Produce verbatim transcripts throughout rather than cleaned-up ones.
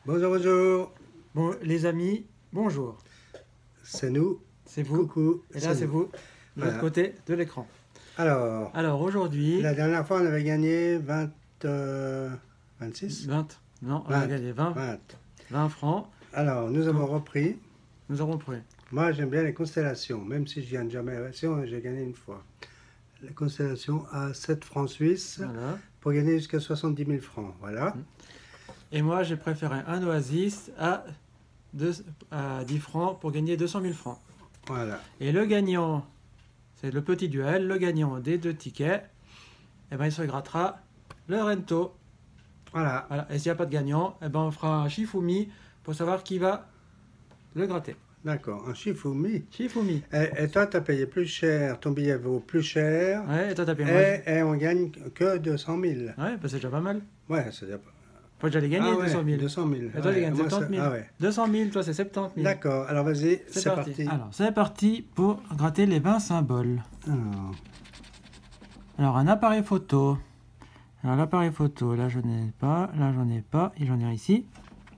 Bonjour, bonjour. Bon, les amis, bonjour. C'est nous. C'est vous. Coucou. Et là, c'est vous, de Voilà. l'autre côté de l'écran. Alors, Alors aujourd'hui... la dernière fois, on avait gagné vingt, euh, vingt-six vingt. Non, on a vingt. gagné vingt. vingt. vingt francs. Alors, nous avons repris. Nous avons pris. Moi, j'aime bien les constellations. Même si je gagne jamais la version, j'ai gagné une fois. Les constellations à sept francs suisses Voilà. pour gagner jusqu'à soixante-dix mille francs. Voilà. Et moi, j'ai préféré un Oasis à, deux, à dix francs pour gagner deux cent mille francs. Voilà. Et le gagnant, c'est le petit duel, le gagnant des deux tickets, eh ben, il se grattera le Rento. Voilà. Voilà. Et s'il n'y a pas de gagnant, eh ben, on fera un Shifumi pour savoir qui va le gratter. D'accord. Un Shifumi. Shifumi. Et, et toi, tu as payé plus cher. Ton billet vaut plus cher. Ouais, et toi, t'as payé moins. Et, et on gagne que deux cent mille. Ouais, bah, c'est déjà pas mal. Ouais, c'est déjà pas. Faut déjà les gagner, Ah ouais, deux cent mille. deux cent mille. Et toi, Ouais, tu gagnes moi, soixante mille. ça- ah ouais. deux cent mille, toi, c'est soixante-dix mille. D'accord, alors vas-y, C'est c'est parti. parti. Alors, c'est parti pour gratter les vingt symboles. Alors, Alors, un appareil photo. Alors, l'appareil photo, là, je n'ai pas. Là, j'en ai pas. Et j'en ai un ici.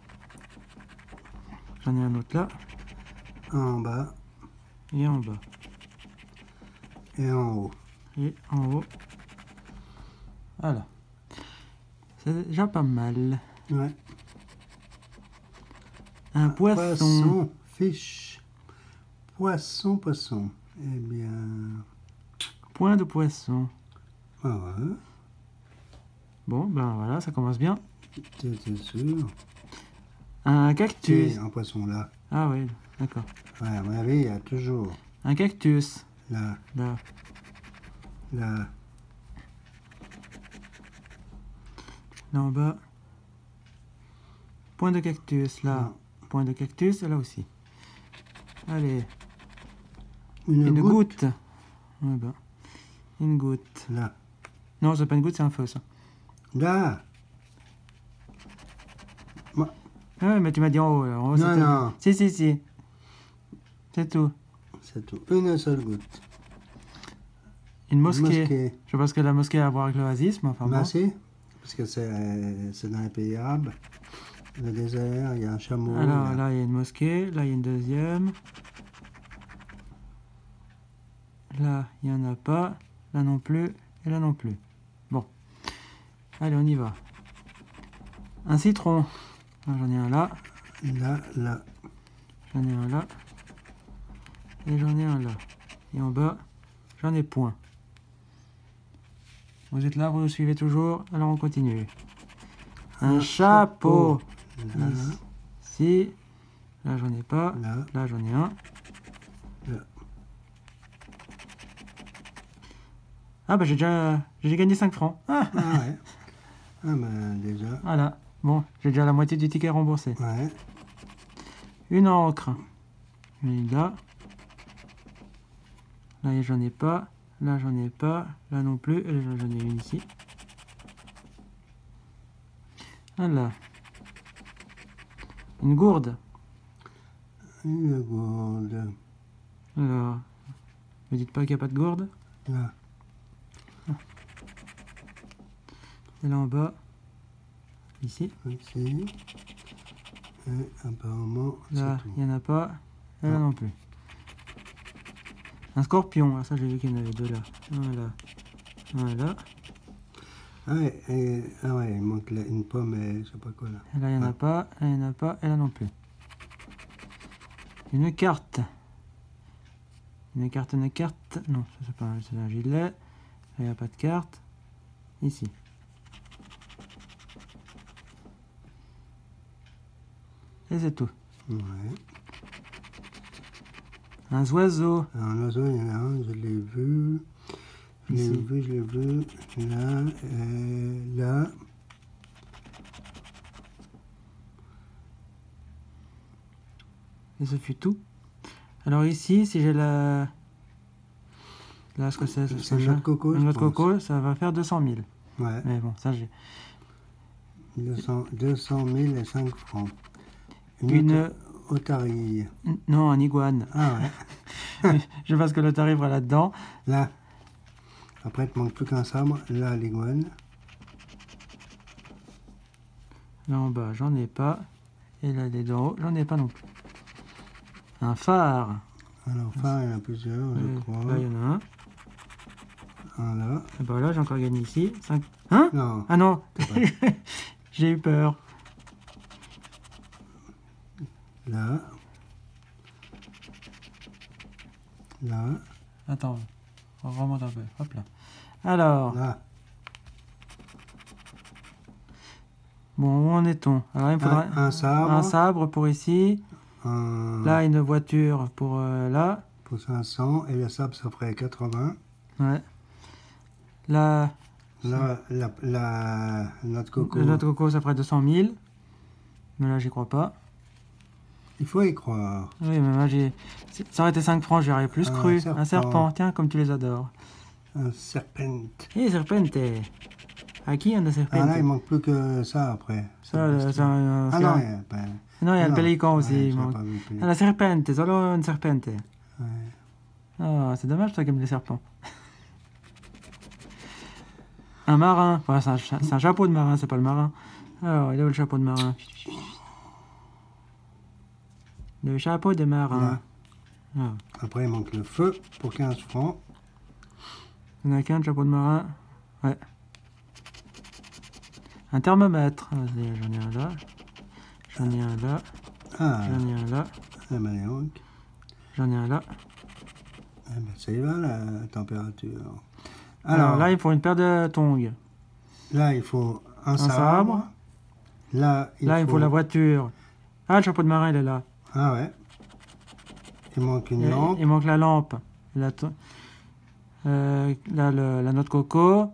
J'en ai un autre là. en bas Et en bas. et en haut. Et en haut. Voilà. C'est déjà pas mal. Ouais. Un poisson. Poisson, fiche. Poisson, poisson. Eh bien, Point de poisson. ah ouais, Bon, ben voilà, ça commence bien. t'es t'es sûr. Un cactus. Et un poisson là. Ah oui, d'accord. Ouais, à mon avis, il y a toujours Un cactus. là, Là. là. Là en bas. Point de cactus, là. Non. Point de cactus, là aussi. Allez, Une, une goutte. goutte. Ouais, ben. Une goutte. Là. Non, c'est pas une goutte, c'est un feu, ça. Là. Ah ouais, mais tu m'as dit en haut. alors. En haut, Non, c'était- non. Si, si, si. C'est tout. C'est tout. Une seule goutte. Une mosquée. Mosquée. Je pense que la mosquée a à voir avec l'oasis, mais enfin Bah bon. si, parce que c'est c'est dans les pays arabes. Le désert, il y a un chameau. Alors il y a- là, il y a une mosquée. Là, il y a une deuxième. Là, il n'y en a pas. Là non plus. Et là non plus. Bon. Allez, on y va. Un citron. Ah, j'en ai un là. Là, là. J'en ai un là. Et j'en ai un là. Et en bas, j'en ai point. Vous êtes là, vous nous suivez toujours. Alors on continue. Un, Un chapeau. Là, Ici. Là, j'en ai pas. là. Là, j'en ai un. Là. Ah bah j'ai déjà j'ai gagné cinq francs. Ah, Ah ouais. Ah ben déjà. voilà. Bon, j'ai déjà la moitié du ticket remboursé. Ouais. Une encre. Et là. Là, j'en ai pas. Là, j'en ai pas. Là non plus. Et là, j'en ai une ici. Voilà. Une gourde. Une gourde. Alors, ne dites pas qu'il n'y a pas de gourde. Là. Et là en bas. Ici. Ici. Et apparemment, c'est Là, tout. il n'y en a pas. Et là Non. non plus. Un scorpion. Ah, ça, j'ai vu qu'il y en avait deux là. Voilà. Voilà. Ah ouais, et- ah ouais, il manque là une pomme et je sais pas quoi là. Et là, il n'y en a Ah. pas. Et il n'y en a pas. Et là non plus. Une carte. Une carte, une carte. Non, ça c'est pas un, c'est un gilet. Là, il n'y a pas de carte. Ici. Et c'est tout. Ouais. Un oiseau. Alors l'oiseau, il y en a un, je l'ai vu. Je l'ai Ici. vu, je l'ai vu. Là, et là. Et ce fut tout. Alors ici, si j'ai la... Là, ce que c'est, C'est ce une noix de coco, Une je noix de pense. coco, ça va faire deux cent mille. Ouais. Mais bon, ça j'ai... deux cent mille et cinq francs. Une, Une- ota- otarie. Non, un iguane. Ah ouais. Je pense que l'autre arrivera là-dedans. Là. Après, il te manque plus qu'un sabre. Là, l'iguane. Là en bas, j'en ai pas. Et là, des d'en haut, j'en ai pas non plus. Un phare. Alors, phare, il y en a plusieurs, je Euh, crois. Là, il y en a un. Un là. Et bah là, j'ai encore gagné ici. cinq. Hein? Non. Ah non. pas. J'ai eu peur. Là. Là. Attends, on remonte un peu. Hop là. Alors, Là. bon, où en est-on? Alors, il me faudra Un, un sabre. un sabre pour ici. Un... Là, une voiture pour euh, là. Pour cinq cents. Et le sabre, ça ferait quatre-vingts. Ouais. Là, Là, la, la, notre coco. le noix de coco, ça ferait deux cent mille. Mais là, j'y crois pas. Il faut y croire. Oui, mais moi, j'ai. Ça aurait été cinq francs, j'aurais plus Un cru. serpent. Un serpent, tiens, comme tu les adores. Un serpent. Eh, serpente. À qui on a serpente? Ah là, il manque plus que ça après. Ça, euh, ça, euh, Ah c'est non, un- il y a pas... non, il y a ah le non. pélican aussi. Ouais, il j'avais manque. pas vu le pélican. Ah, la serpente, solo une serpente. Ouais. Ah, c'est dommage, toi qui aimes les serpents. Un marin. Voilà, c'est un, cha- c'est un chapeau de marin, c'est pas le marin. Alors, il est où le chapeau de marin? Le chapeau de marin. Là. Ah, Après, il manque le feu pour quinze francs. il n'y en a qu'un, le chapeau de marin. Ouais. Un thermomètre. Ah, j'en ai un là. J'en ai un là. Ah, J'en ai un là. eh ben, donc. J'en ai un là. Eh ben, ça y va, la température. Alors, Alors, là, il faut une paire de tongs. là, il faut un, Un sabre. sabre. Là, il, Là, faut... il faut la voiture. Ah, le chapeau de marin, il est là. Ah ouais. Il manque une Il, lampe. il manque la lampe. La, to- euh, là, le- la noix de coco.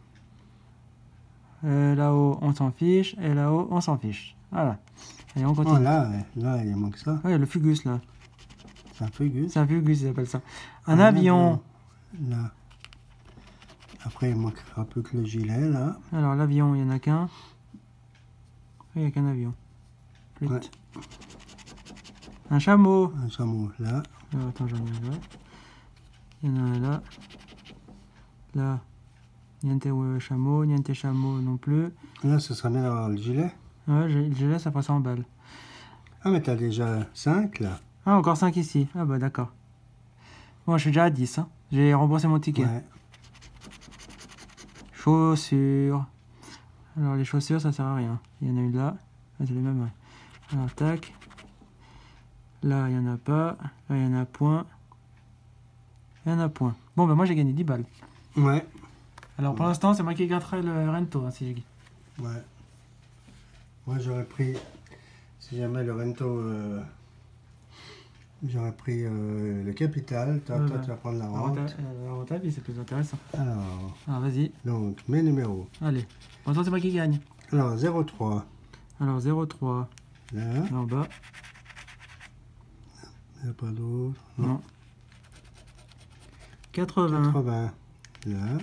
Euh, là-haut, on s'en fiche. Et là-haut, on s'en fiche. Voilà. Allez, on Oh, continue. là, ouais, là, il manque ça. Oui, le fugus, là. C'est un fugus. C'est un fugus, ils appellent ça. Un avion. Là. Après, il manquera plus que le gilet, là. Alors, l'avion, il n'y en a qu'un. Oui, il n'y a qu'un avion. Flûte. Ouais. Un chameau. Un chameau, là. Alors, attends, j'en ai un là. Il y en a un là. Là. Niente euh, chameau, niente chameau non plus. Là, ce serait bien d'avoir le gilet. Ouais, j'ai- le gilet, ça fera cent balles. Ah, mais t'as déjà cinq, là. Ah, encore cinq ici. Ah bah d'accord. Bon, je suis déjà à dix. Hein. J'ai remboursé mon ticket. Ouais. Chaussures. Alors les chaussures, ça sert à rien. Il y en a une là. Ah, c'est les mêmes, ouais. Alors tac. Là, il n'y en a pas. Là, il y en a point. Il y en a point. Bon, bah moi j'ai gagné dix balles. Ouais. Alors pour l'instant, c'est moi qui gratterai le rento. Hein, si j'ai... Ouais. Moi, j'aurais pris, si jamais le rento, euh, j'aurais pris euh, le capital. Toi, Ouais, toi bah, tu vas prendre la La rente. renta- euh, la rentable, c'est plus intéressant. Alors, Alors vas-y. donc, mes numéros. Allez. Pour l'instant, c'est moi qui gagne. Alors, zéro trois, Alors zéro virgule trois. là. Là en bas. Il n'y a pas d'autre. Non. quatre-vingts. quatre-vingts, là.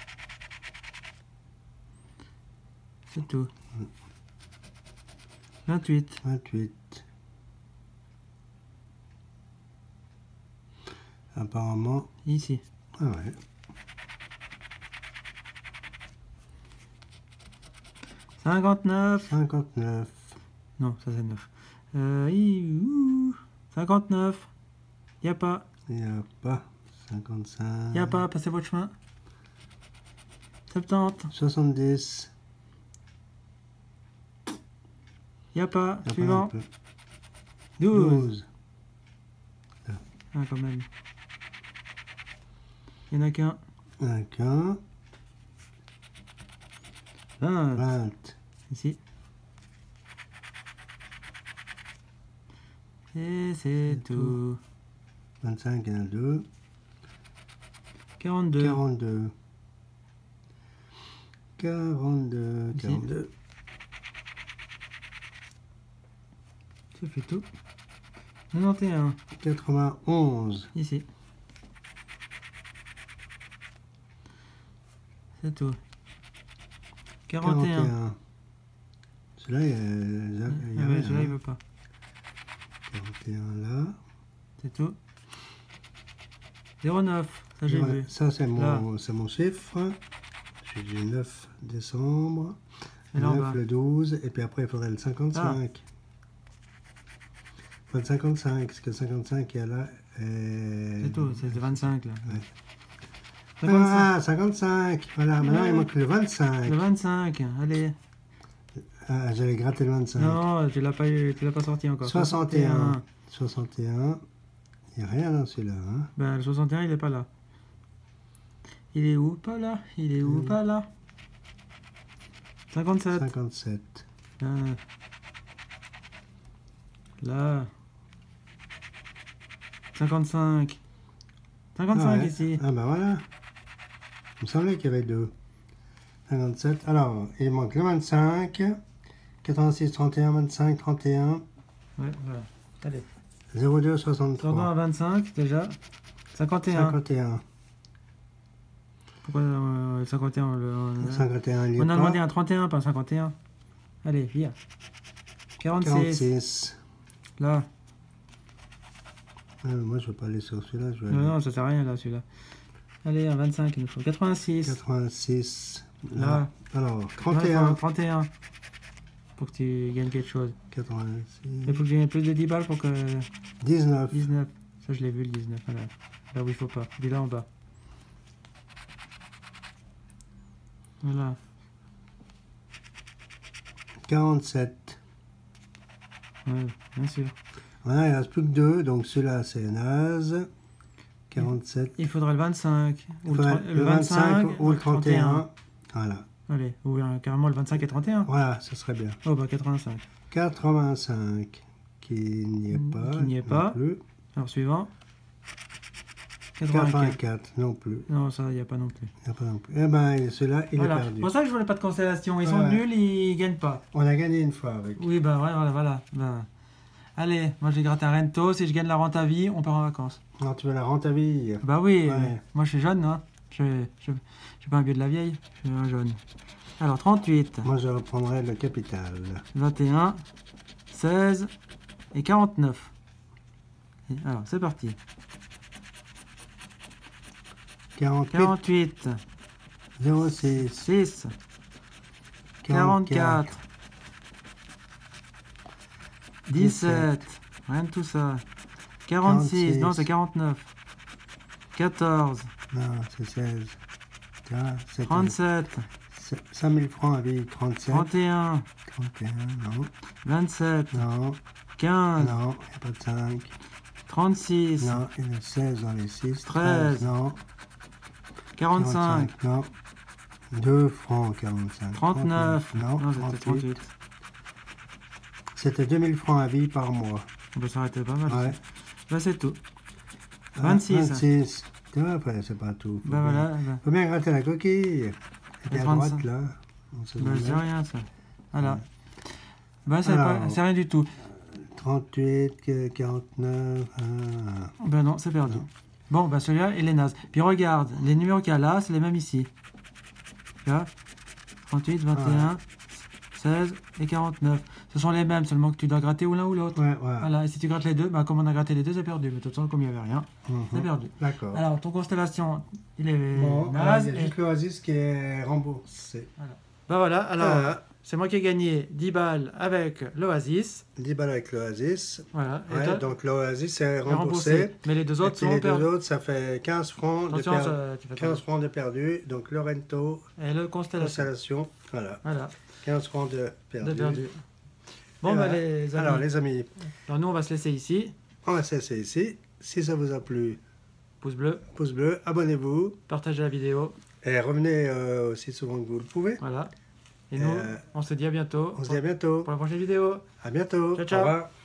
C'est tout. vingt-huit. vingt-huit. Apparemment, Ici. ah ouais. cinquante-neuf. cinquante-neuf. Non, ça c'est neuf. Euh, hi- ouh, cinquante-neuf. Y a pas. Il n'y a pas. cinquante-cinq. Y a pas. Passez votre chemin. soixante-dix. soixante-dix. Y a pas. Il y a pas Suivant. non plus. douze. douze. Ah, quand même. Y en a qu'un. Un qu'un. vingt. vingt. Ici. Et c'est C'est tout. vingt-cinq, il y en a deux. quarante-deux. quarante-deux. quarante-deux. Ici. quarante-deux. Ça fait tout. quatre-vingt-onze. quatre-vingt-onze. Ici. C'est tout. quarante et un. quarante et un. Celui-là, il y a, il y a Ah ouais, rien, celui-là, il hein. veut pas. quarante et un là. C'est tout. zéro neuf. Ça, j'ai Ouais, vu. ça, c'est Là. mon, c'est mon chiffre. J'ai du neuf décembre. Et là en neuf bas. le douze. Et puis après, il faudrait le cinquante-cinq. Faut le cinquante-cinq, parce que cinquante-cinq, il y a là. Et... C'est tout, c'est vingt-cinq là. Ouais. cinquante-cinq. Ah, cinquante-cinq. Voilà, maintenant Ouais. il manque le vingt-cinq. Le vingt-cinq, allez. Ah, j'allais gratter le vingt-cinq. Non, tu l'as pas eu, tu l'as pas sorti encore. soixante et un. soixante et un. Il n'y a rien dans celui-là. Hein. Ben, le soixante et un, il est pas là. Il est où? Pas là. Il est où? Mm. Pas là. cinquante-sept. cinquante-sept. Là. Là. cinquante-cinq. cinquante-cinq Ah ouais. ici. Ah ben voilà. Il me semblait qu'il y avait deux. cinquante-sept. Alors, il manque le vingt-cinq. quatre-vingt-six, trente et un, vingt-cinq, trente et un. Ouais, voilà. Allez. zéro deux, Tordons à soixante-trois. vingt-cinq déjà. cinquante et un. cinquante et un. Pourquoi euh, cinquante et un le, on, cinquante et un, il y est on a pas. demandé un trente et un, pas un cinquante et un. Allez, viens. quarante-six. quarante-six. Là. Ah, moi, je ne vais pas aller sur celui-là. Je vais Non, aller non, ça sert à rien là, celui-là. Allez, un vingt-cinq, il nous faut. quatre-vingt-six. quatre-vingt-six. Là. Là. Alors, Ouais, trente et faut un. trente et un. Pour que tu gagnes quelque chose. quatre-vingt-six. Il faut que je gagne plus de dix balles pour que. dix-neuf. dix-neuf. Ça, je l'ai vu, le dix-neuf. Voilà. Là où il faut pas. Il est là en bas. Voilà. quarante-sept. Ouais, bien sûr. Voilà, il ne reste plus que deux. Donc, celui-là, c'est naze. quarante-sept. Il faudra le vingt-cinq. Ou le, Faudrait trente- le vingt-cinq ou le trente et un. Voilà. Allez, ou euh, carrément le vingt-cinq et trente et un. Voilà, ce serait bien. Oh, bah quatre-vingt-cinq. quatre-vingt-cinq. Qui n'y est pas. Qui n'y est non pas. Plus. Alors, suivant. quatre-vingt-quatre. quatre-vingt-quatre. Non plus. Non, ça, il n'y a pas non plus. Il n'y a pas non plus. Eh ben, celui-là, il Voilà. est C'est perdu. pour ça que je voulais pas de constellation. Ils sont Ouais. nuls, ils gagnent pas. On a gagné une fois avec. Oui, bah ouais, voilà, voilà. Bah. Allez, moi j'ai gratté un Rento. Si je gagne la rente à vie, on part en vacances. Non, tu veux la rente à vie. Bah oui, Ouais. mais moi je suis jeune, hein. Je je, je suis pas un vieux de la vieille, je suis un jeune. Alors trente-huit, Moi, je reprendrai le capital. vingt et un, seize et quarante-neuf. Et alors c'est parti. quarante-huit. quarante-huit, zéro six. six, quarante-quatre, dix-sept, rien de tout ça. quarante-six, non c'est quarante-neuf. quatorze, Non, c'est seize. Tiens, c'est trente-sept, cinq mille francs à vie. trente-sept. trente et un, trente et un, non. vingt-sept, Non, quinze, non, il n'y a pas de cinq. trente-six, Non, il y a seize dans les six. treize. Non. quarante-cinq, quarante-cinq, non. deux francs quarante-cinq. trente-neuf, Non, non c'était trente-huit. trente-huit. C'était deux mille francs à vie par mois. On peut s'arrêter pas mal. Ouais. Bah c'est tout. Ah, vingt-six. vingt-six. Tu vois, après, c'est pas tout. Faut Bah bien, voilà. Bah, faut bien gratter la coquille. Et puis à trente-cinq. droite, là. On se bah met c'est là. rien ça. Voilà. Ouais. Bah c'est Alors. pas- c'est rien du tout. trente-huit, quarante-neuf. Ah. Bah non, c'est perdu. Non. Bon, bah celui-là, il est naze. Puis regarde, les numéros qu'il y a là, c'est les mêmes ici. Là, trente-huit, vingt et un, seize et quarante-neuf. Ce sont les mêmes, seulement que tu dois gratter ou l'un ou l'autre. Ouais, voilà. Voilà, et si tu grattes les deux, bah comme on a gratté les deux, c'est perdu. Mais de toute façon, comme il n'y avait rien, Mhm. c'est perdu. D'accord. Alors, ton constellation, il est Bon, alors, naze. il y a et- juste l'Oasis qui est remboursé. Bah voilà, alors, Ah, c'est moi qui ai gagné dix balles avec l'Oasis. dix balles avec l'Oasis. Voilà. Et Ouais, toi, donc l'Oasis est est remboursé. Mais les deux Et autres puis sont les deux perdus. autres, ça fait quinze francs de Attention, perdu. ça, tu fais pas- quinze francs de perdu. Donc le Rento, Et le constellation. constellation, voilà. Voilà, quinze francs de perdu. de perdu. Bon, Et bah voilà. les amis. Alors les amis, Alors, nous, on va se laisser ici. on va se laisser ici. Si ça vous a plu, Pouce bleu, pouce bleu, abonnez-vous. partagez la vidéo. Et revenez euh, aussi souvent que vous le pouvez. Voilà. Et nous, Euh, on se dit à bientôt. On se dit à bientôt. pour la prochaine vidéo. À bientôt. Ciao, ciao. Au revoir.